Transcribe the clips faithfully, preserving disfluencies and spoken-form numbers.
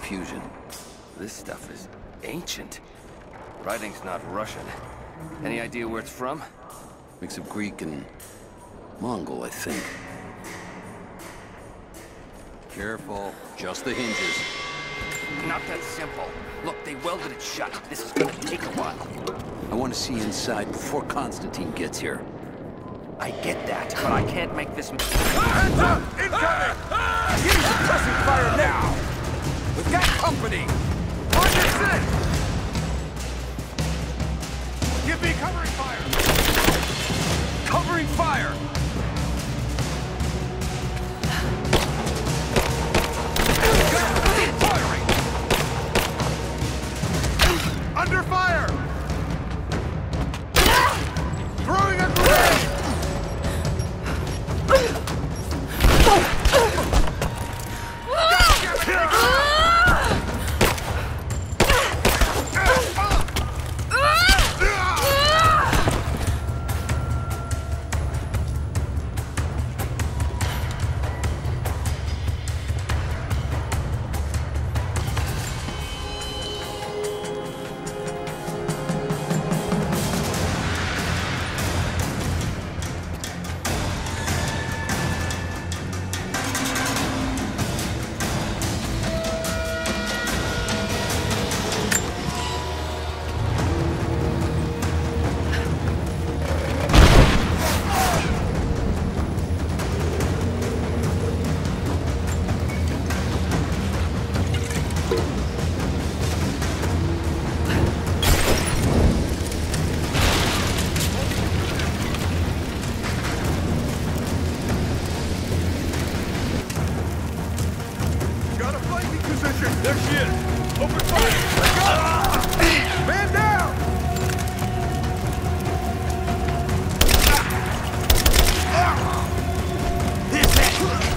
confusion. This stuff is ancient. Writing's not Russian. Any idea where it's from? Mix of Greek and Mongol, I think. Careful, just the hinges. Not that simple. Look, they welded it shut. This is gonna take a while. I want to see inside before Constantine gets here. I get that, but I can't make this... Hands up! Incoming! Use suppressing fire now! We've got company! On your sit! Give me covering fire! Covering fire! Keep firing! Under fire! Throwing a grenade! There she is! Open fire! Let's go! Man down! This it!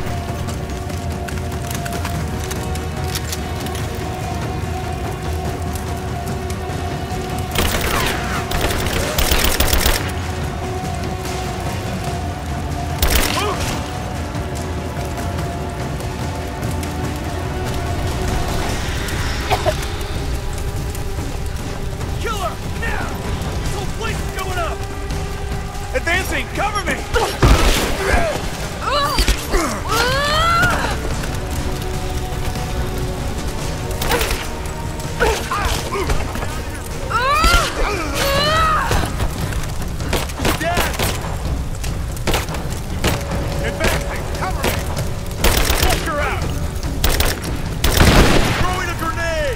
Advancing! Cover me! Dead! Advancing! Cover me! Walk her out! Throwing a grenade!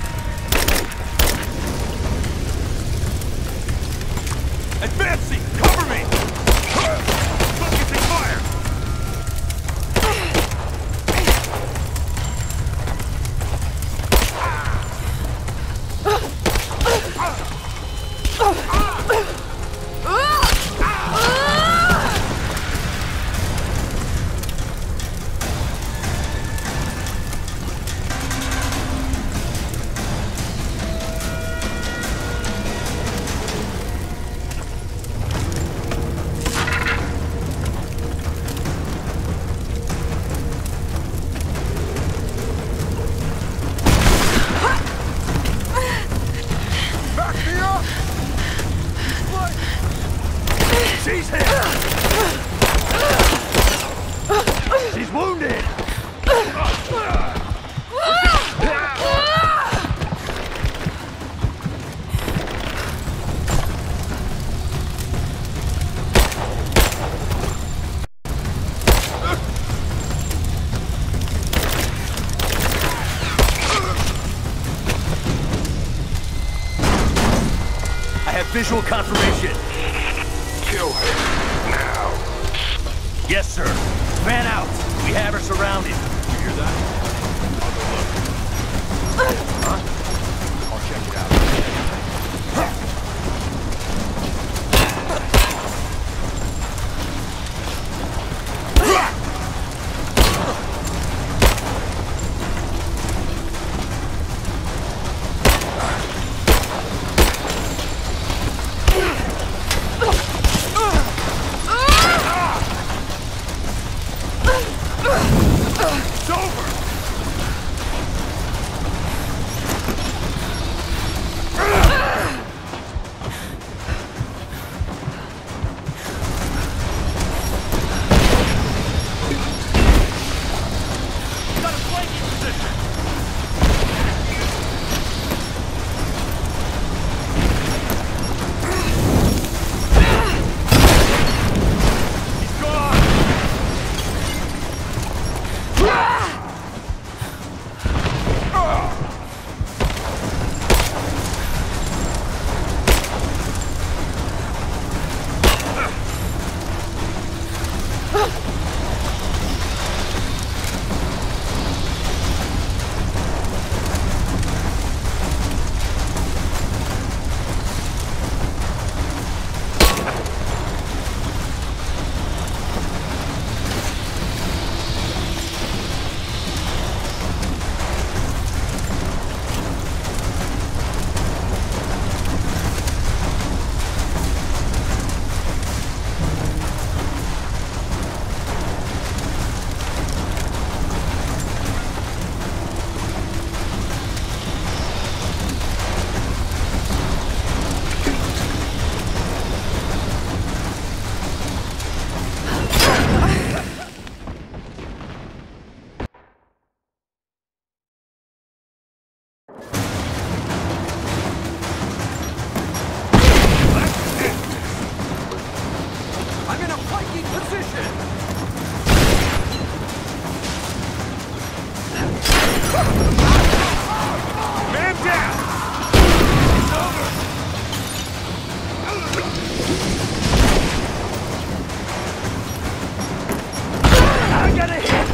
Advancing! Cover me! Focusing fire! She's hit! She's wounded! I have visual confirmation. Kill her now. Yes, sir. Fan out. We have her surrounded. You hear that? I'll go look. Huh? I'll check it out. It's over! Man down! I got a hit!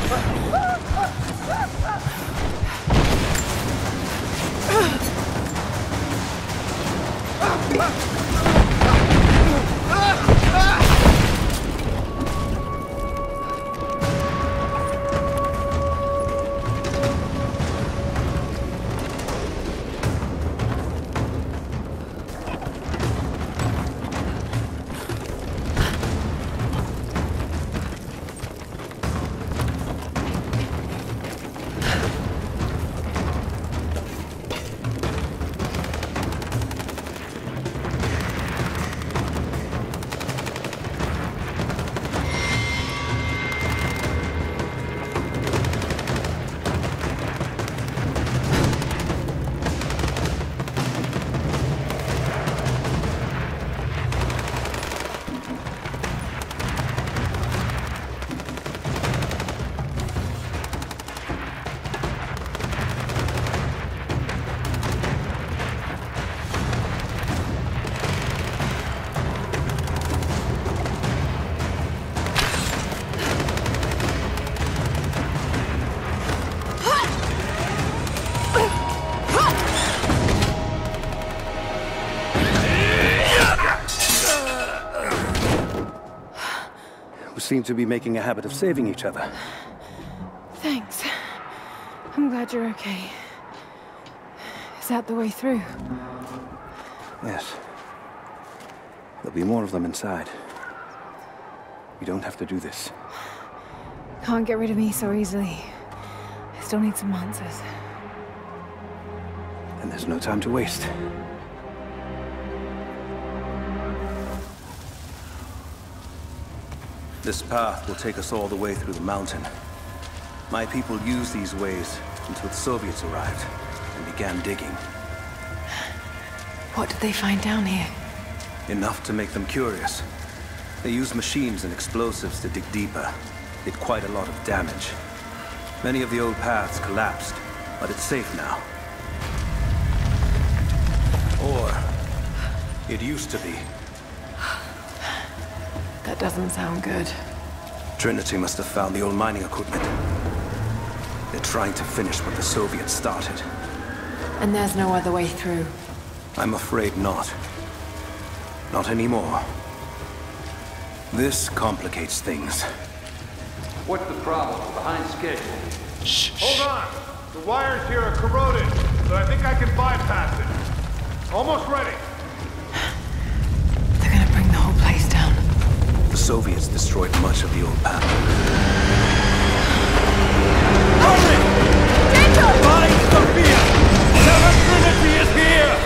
Seem to be making a habit of saving each other. Thanks. I'm glad you're okay. Is that the way through? Yes. There'll be more of them inside. You don't have to do this. Can't get rid of me so easily. I still need some answers. And there's no time to waste. This path will take us all the way through the mountain. My people used these ways until the Soviets arrived and began digging. What did they find down here? Enough to make them curious. They used machines and explosives to dig deeper. Did quite a lot of damage. Many of the old paths collapsed, but it's safe now. Or it used to be. That doesn't sound good. Trinity must have found the old mining equipment. They're trying to finish what the Soviets started. And there's no other way through? I'm afraid not. Not anymore. This complicates things. What's the problem? Behind schedule. Shh. Hold on! The wires here are corroded, but I think I can bypass it. Almost ready. They're gonna bring the whole place down. The Soviets destroyed much of the old path. Hurry! Find Sophia! Tell her Trinity is here!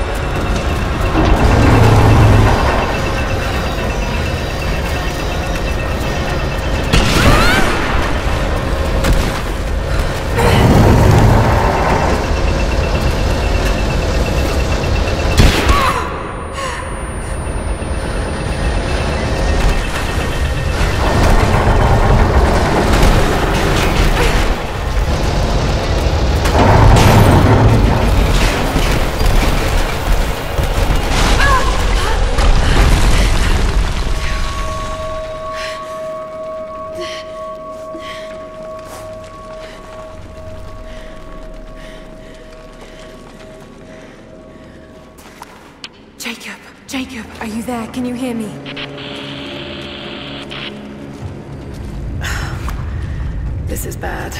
Jacob! Jacob! Are you there? Can you hear me? This is bad.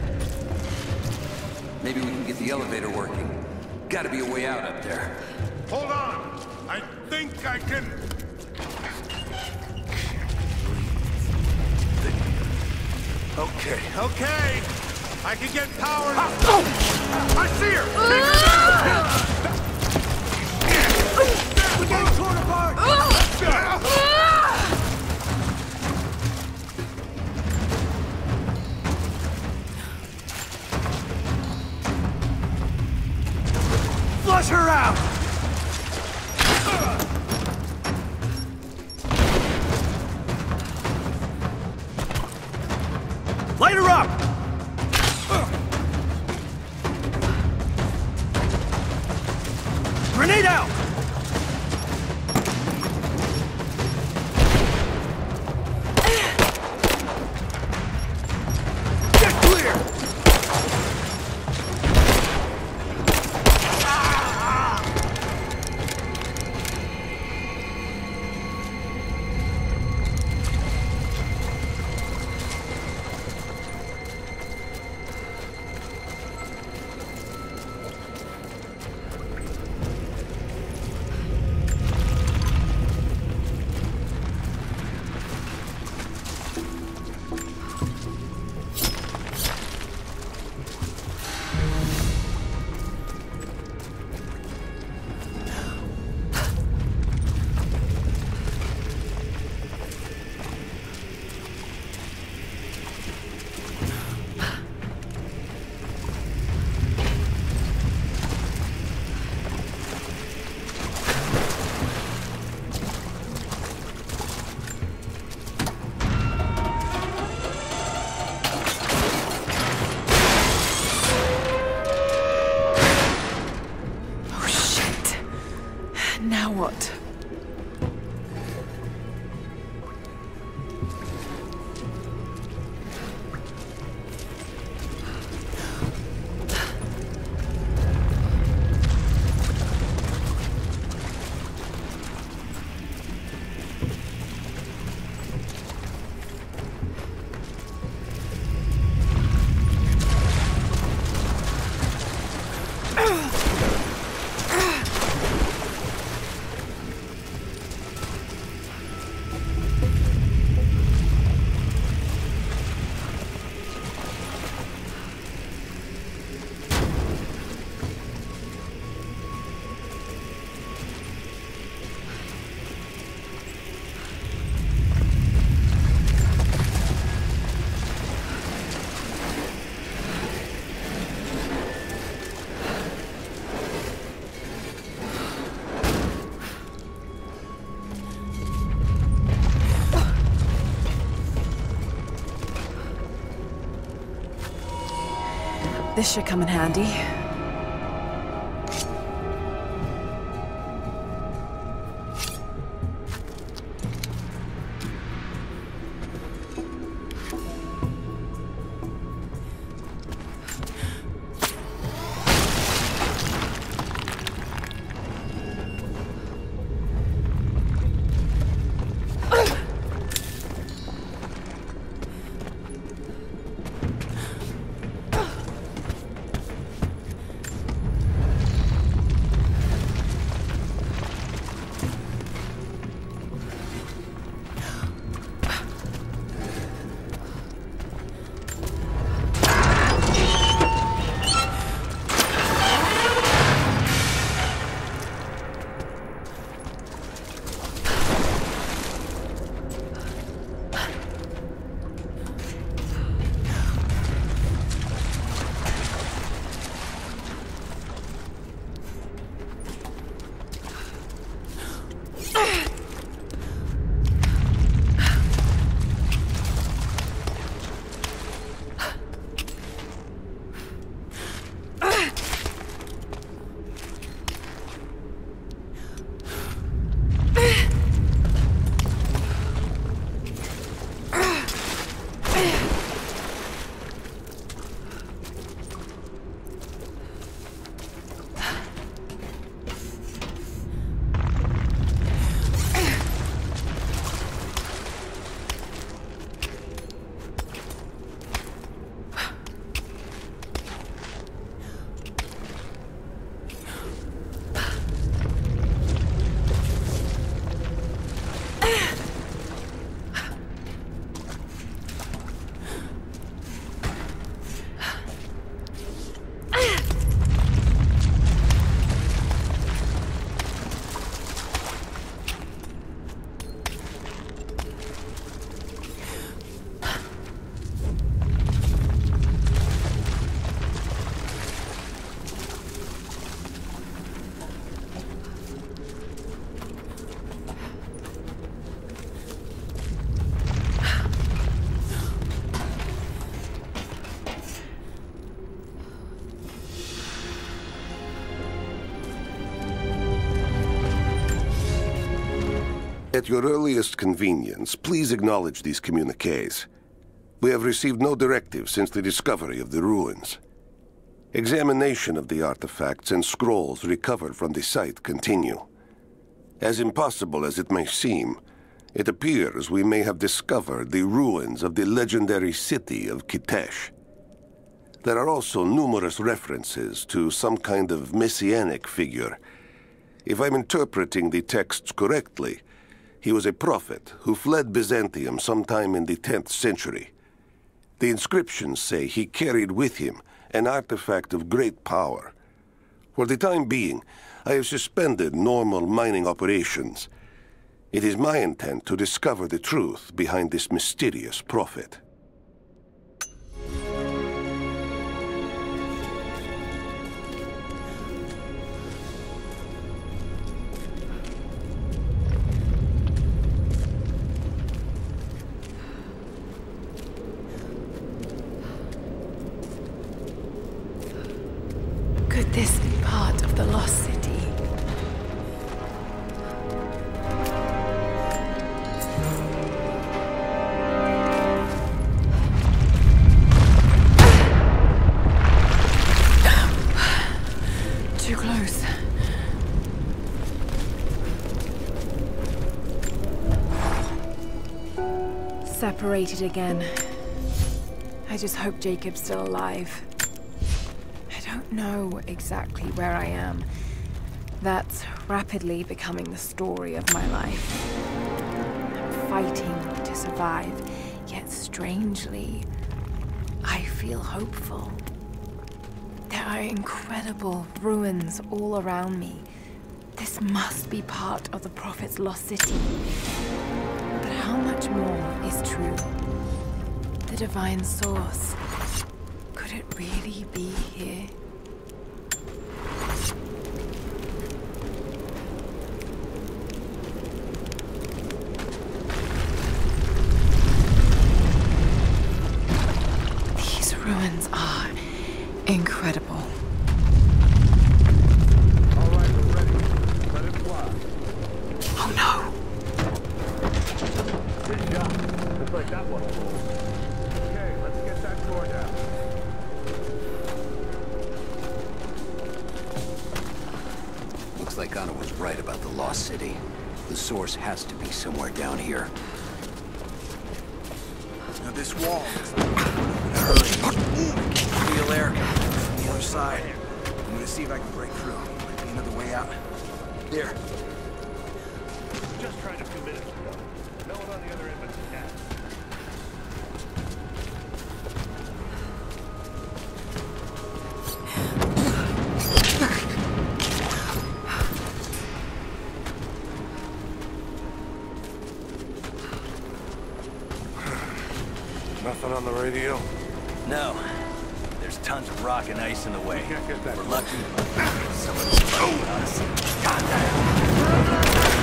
Maybe we can get the elevator working. Gotta be a way out up there. Hold on! I think I can... Okay, okay! I can get power... I see her! We're getting torn apart! Flush her out! Light her up! Grenade out! Get clear! Now what? This should come in handy. At your earliest convenience, please acknowledge these communiques. We have received no directive since the discovery of the ruins. Examination of the artifacts and scrolls recovered from the site continue. As impossible as it may seem, it appears we may have discovered the ruins of the legendary city of Kitezh. There are also numerous references to some kind of messianic figure. If I'm interpreting the texts correctly, he was a prophet who fled Byzantium sometime in the tenth century. The inscriptions say he carried with him an artifact of great power. For the time being, I have suspended normal mining operations. It is my intent to discover the truth behind this mysterious prophet. Could this be part of the Lost City? Too close. Separated again. I just hope Jacob's still alive. I don't know exactly where I am. That's rapidly becoming the story of my life. I'm fighting to survive, yet strangely, I feel hopeful. There are incredible ruins all around me. This must be part of the Prophet's lost city. But how much more is true? The divine source. Could it really be here? These ruins are incredible. All right, we're ready. Let it fly. Oh no! Good job. Looks like that one. Okay, let's get that door down. Looks like Anna was right about the Lost City. The source has to be somewhere down here. Now this wall is... Hurry. Feel air coming from the other side. I'm gonna see if I can break through. Might be another way out. There. Just tried a few minutes ago. No one on the other end but the cat. Nothing on the radio? No. There's tons of rock and ice in the way. Can't get that. We're lucky. Someone's fighting on us. Goddamn!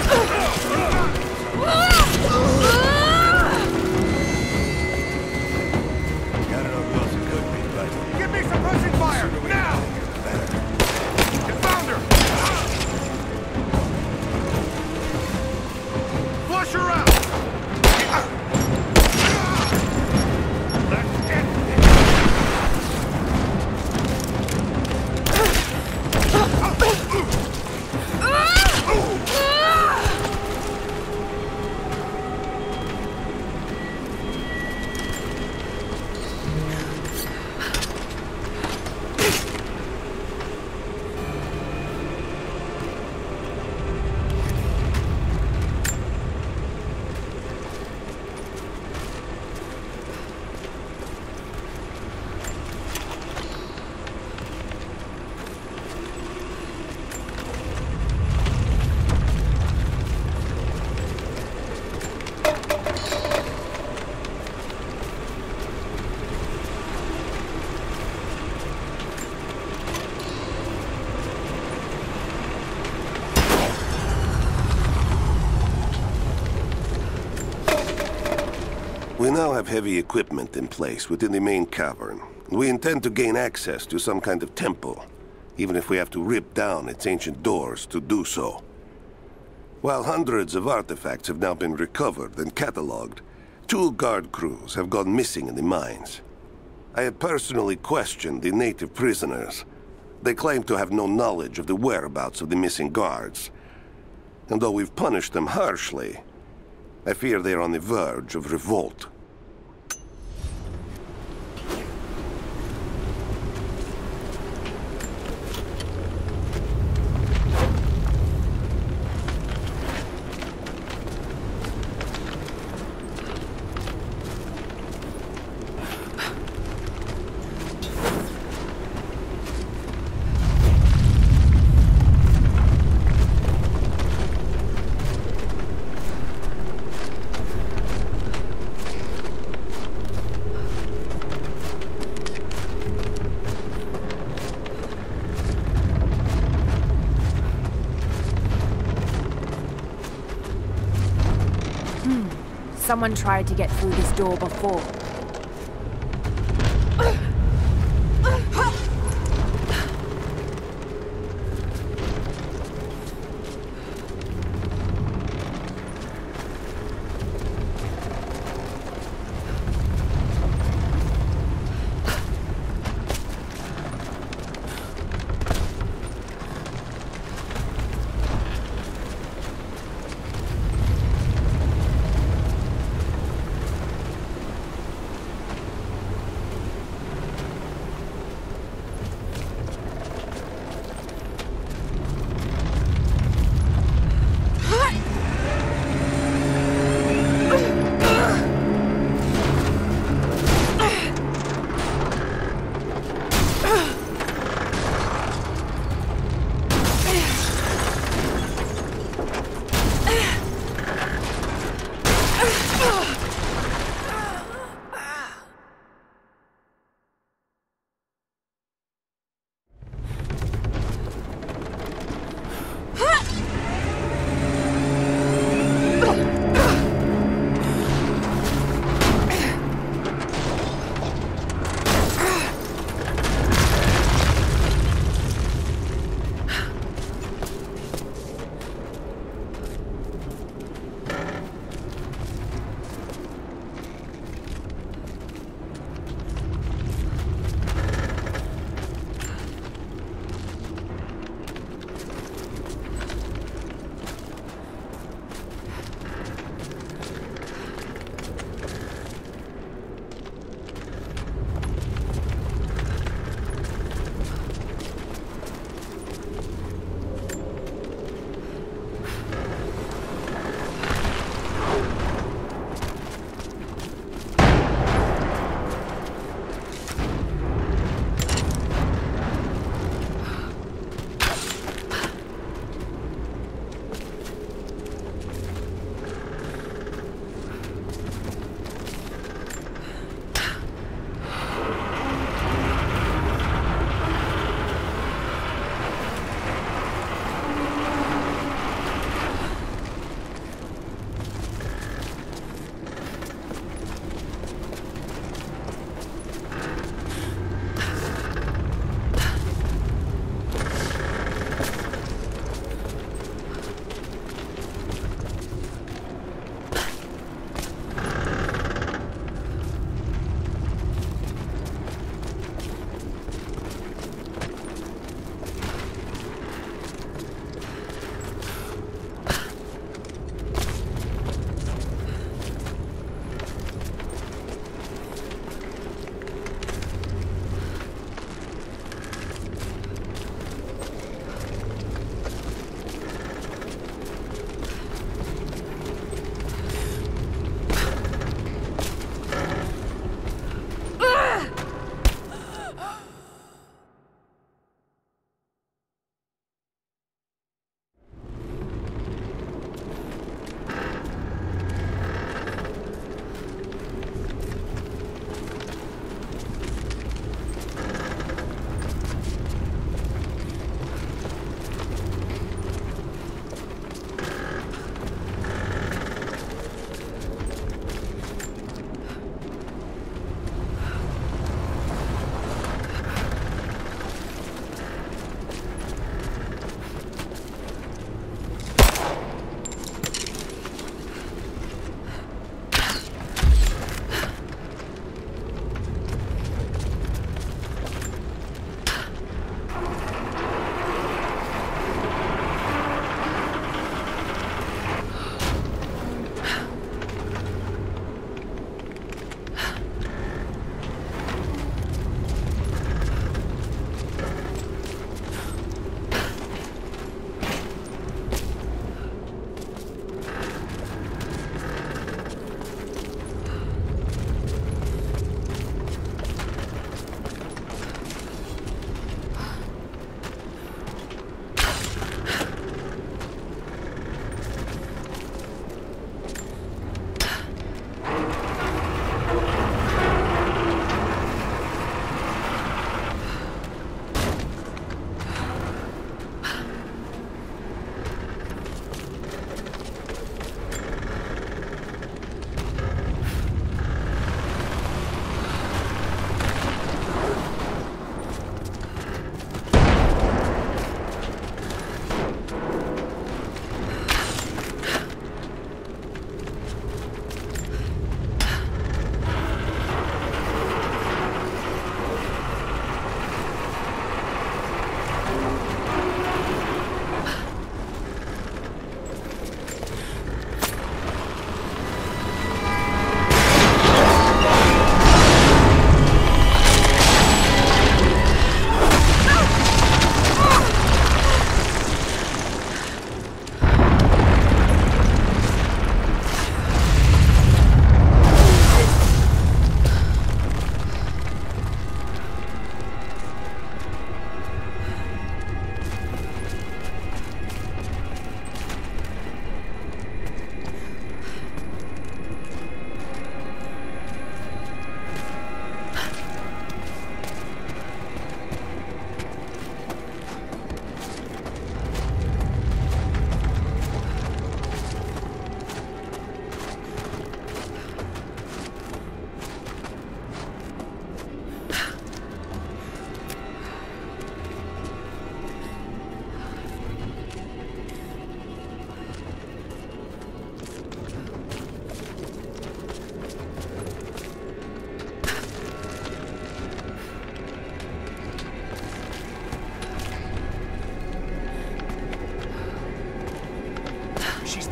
I don't know who else it could be, but... Give me suppressing fire! Now! You found her! Flush her out! That's it! We now have heavy equipment in place within the main cavern. We intend to gain access to some kind of temple, even if we have to rip down its ancient doors to do so. While hundreds of artifacts have now been recovered and catalogued, two guard crews have gone missing in the mines. I have personally questioned the native prisoners. They claim to have no knowledge of the whereabouts of the missing guards. And though we've punished them harshly, I fear they are on the verge of revolt. Someone tried to get through this door before.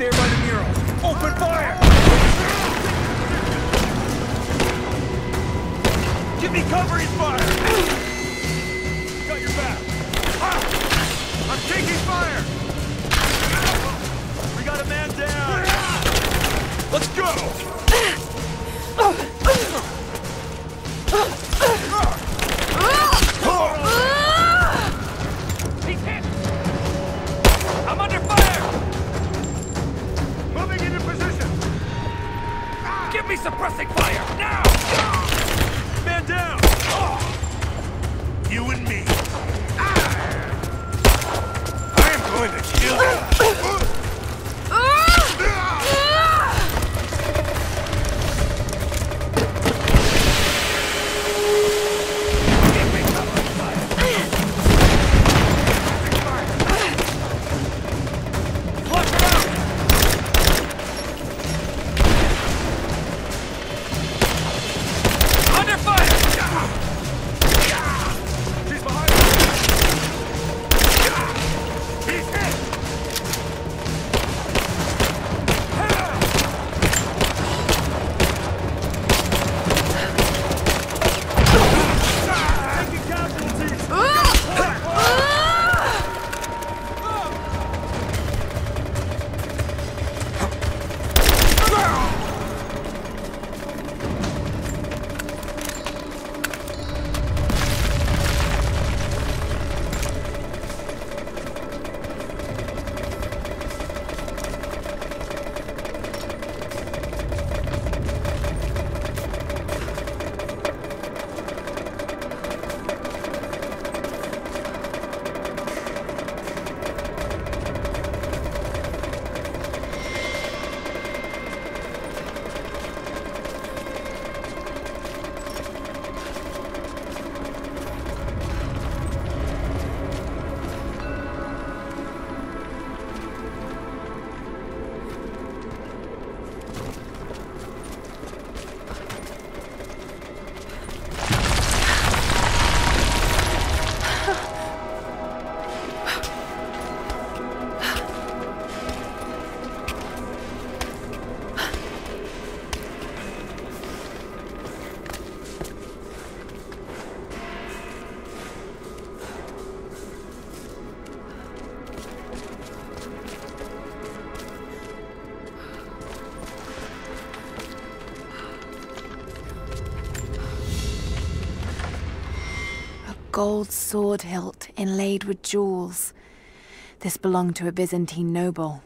there by the mural. Open fire! Give me covering fire! Got your back. Ah! I'm taking fire! We got a man down! Let's go! He's hit! I'm under fire! Moving into position! Give me suppressing fire, now! Man down! You and me. I am going to kill you! Gold sword hilt inlaid with jewels. This belonged to a Byzantine noble.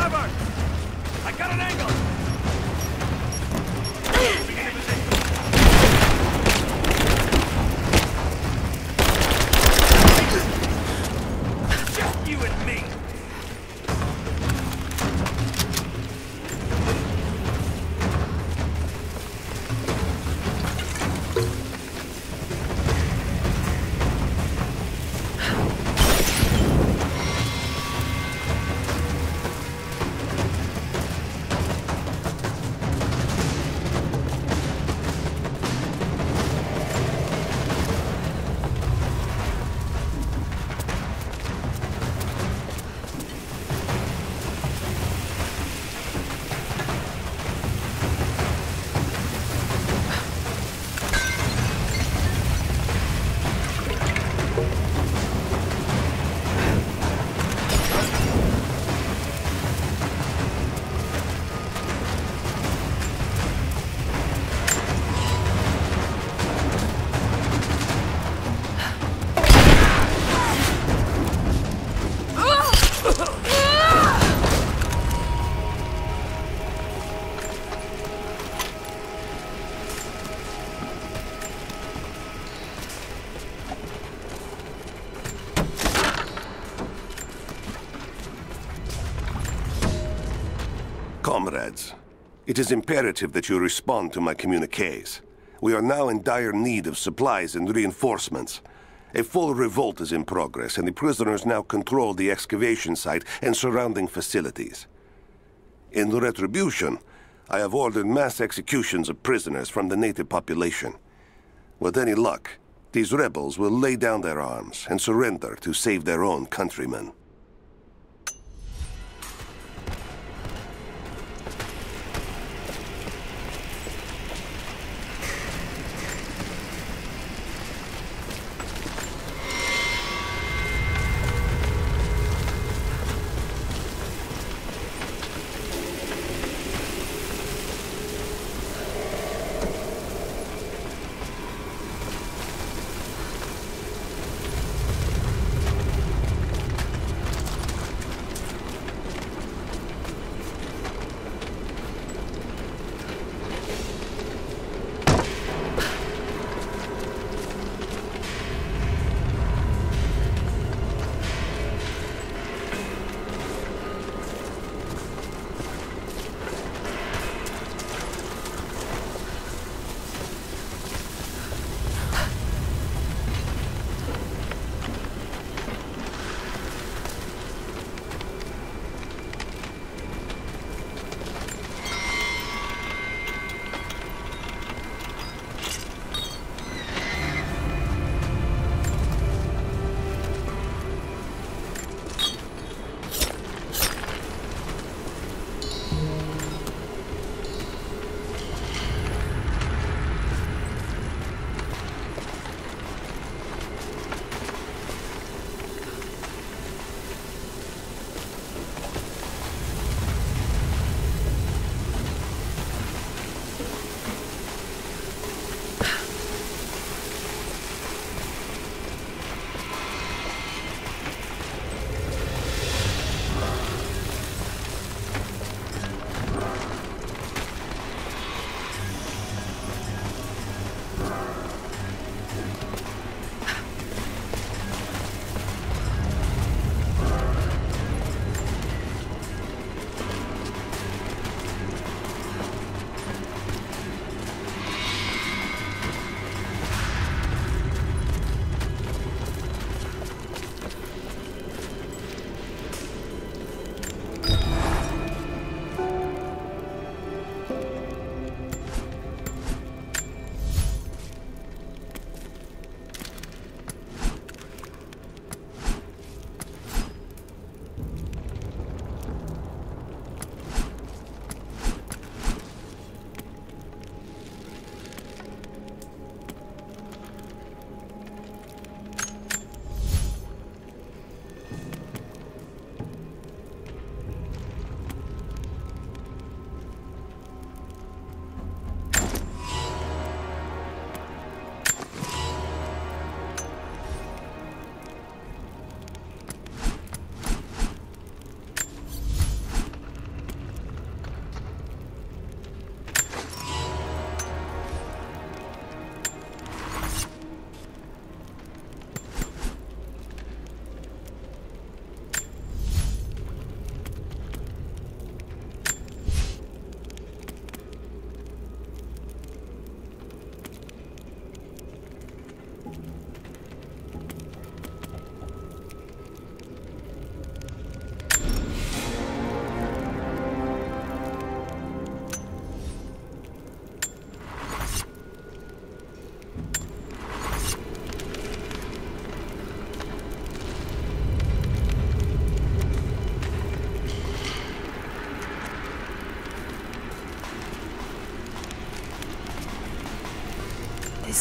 cover! I got an angle! Just you and me! Comrades, it is imperative that you respond to my communiques. We are now in dire need of supplies and reinforcements. A full revolt is in progress, and the prisoners now control the excavation site and surrounding facilities. In retribution, I have ordered mass executions of prisoners from the native population. With any luck, these rebels will lay down their arms and surrender to save their own countrymen.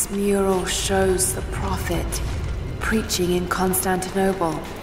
This mural shows the Prophet preaching in Constantinople.